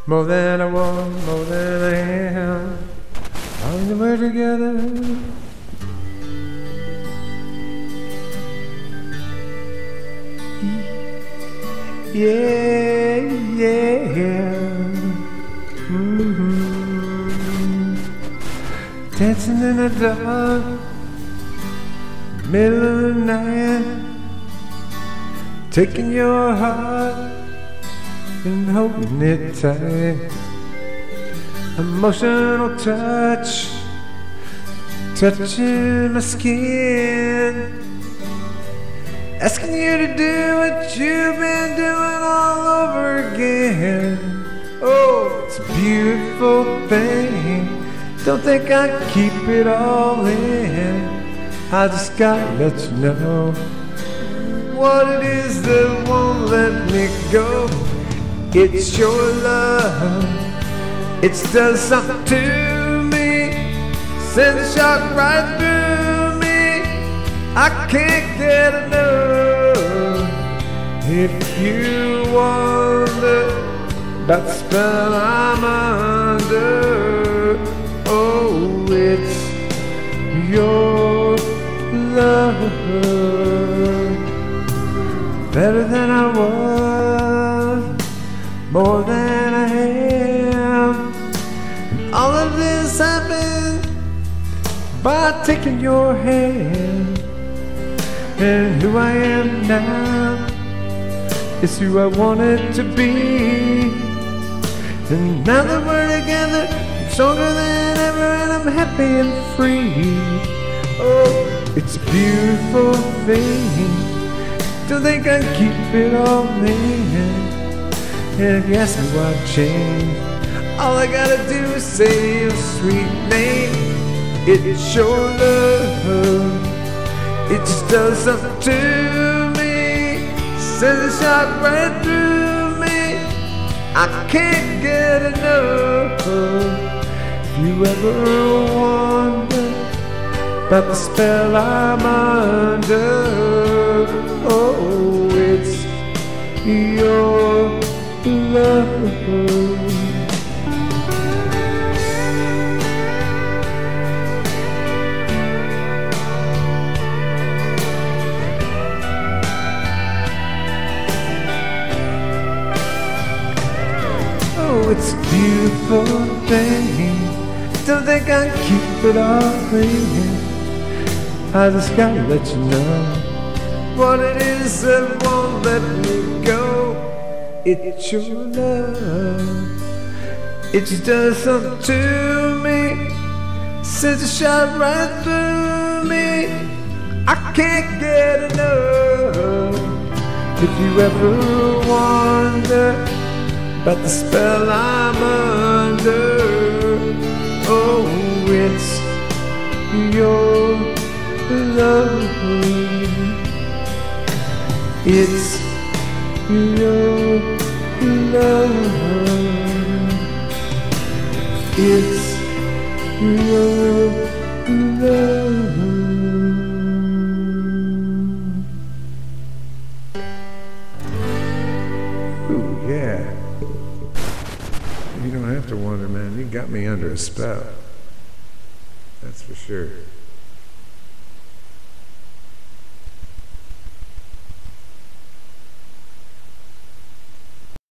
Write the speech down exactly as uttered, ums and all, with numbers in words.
more than I want, more than I am. Long we're together. Yeah, yeah, yeah. Mm-hmm. Dancing in the dark, middle of the night, taking your heart and holding it tight. Emotional touch, touching my skin, asking you to do what you've been doing all over again. Oh, it's a beautiful thing. Don't think I can keep it all in. I just gotta let you know what it is that won't let me go. It's your love. It's done something to me. Sends a shock right through me. I can't get enough. If you wonder about the spell I'm under, oh, it's your love. Better than I was, more than I am. All of this happened by taking your hand. And who I am now is who I wanted to be. And now that we're together, I'm stronger than ever, and I'm happy and free. Oh, it's a beautiful thing. Don't think I can keep it all in. And if you ask me why I've changed, all I gotta do is say your sweet name. It's your love. It just does something to me. Sends a shot right through me. I can't get enough. If you ever wonder about the spell I'm under, oh, it's your love. Oh, it's a beautiful thing. Don't think I can keep it all in. I just gotta let you know what it is that won't let me go. It's your love. It just does something to me. Sends a shot right through me. I can't get enough. If you ever wonder about the spell I'm under, oh, it's your love. It's your love. It's your love. Ooh, yeah. You don't have to wonder, man. You got me under a spell. That's for sure.